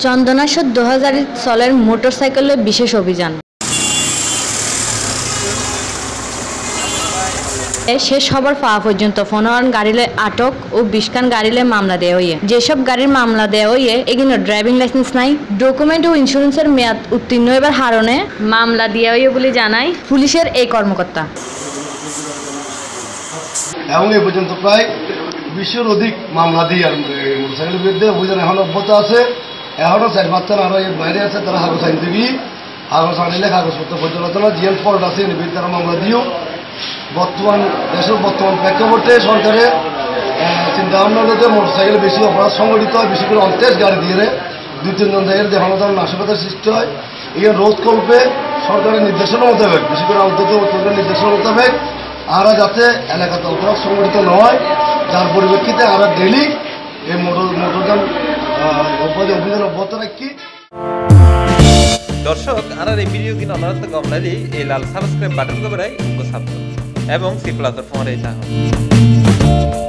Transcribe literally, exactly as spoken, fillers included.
চন্দনা চৌদ্দ হাজার চলের মোটরসাইকেলের বিশেষ অভিযান শেষ হবার পাওয়া পর্যন্ত পনেরো গাড়িলে আটক ও বিশ খান গাড়িলে মামলা দেওয়া হয়ে যেসব গাড়ির মামলা দেওয়া হয়ে এগুলো ড্রাইভিং লাইসেন্স নাই ডকুমেন্ট ও ইন্স্যুরেন্সের মেয়াদ উত্তীর্ণ এবার হারণে মামলা দেওয়া হয়ে বলে জানায় পুলিশের এই কর্মকর্তা। এবং এই পর্যন্ত প্রায় বিশের অধিক মামলা দিয়ে আর মোটরসাইকেলের বিরুদ্ধে অভিযান এখন অব্যাহত আছে। এখনও চার পাঁচজন আরও এর বাইরে আছে, তারা কাগজ আইনজীবী কাগজ আনিলে কাগজপত্র পর্যালোচনা জিএল ফল্ট আছে এর বিরুদ্ধে তারা মামলা দিও। বর্তমান দেশের বর্তমান প্রেক্ষাপটে সরকারের চিন্তাভাবনা যে মোটরসাইকেল বেশি অপরাধ সংগঠিত হয়, বেশি করে অন্তেজ গাড়ি দিয়ে দুই তিনজন জায়গায় দেখানো ধরনের নাশকতার সৃষ্টি হয়। এই রোধ করবে সরকারের নির্দেশনা মোতাবেক, বেশি করে অন্তত নির্দেশনা মোতাবেক আরা যাতে এলাকাতে অপরাধ সংগঠিত নয়, যার পরিপ্রেক্ষিতে আরা ডেলি এই মোটর মোটরযান অভিযান অব্যাহত রাখি। দর্শক আর এই ভিডিও কিনা আপনার কম লাগলে এই লাল সাবস্ক্রাইব বাটন করে উनको সাবস্ক্রাইব এবং সি প্লাস ফোন রে চাও।